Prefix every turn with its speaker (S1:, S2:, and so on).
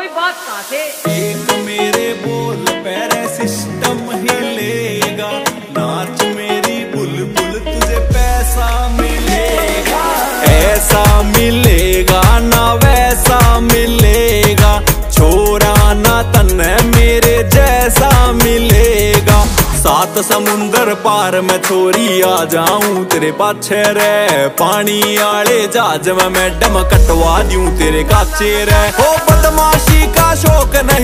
S1: कोई बात कहाँ से?
S2: एक मेरे बोल पैरे सिस्टम हिलेगा, नाच मेरी बुलबुल तुझे पैसा मिलेगा। ऐसा मिलेगा ना वैसा मिलेगा, छोरा ना तन्ने मेरे जैसा मिलेगा। सात समुंदर पार मैं छोरी आ जाऊं तेरे पाछे रे, पानी आले जहाज में मैडम कटवा दूं तेरे काचे रे। हो बदमाशी का शौक नहीं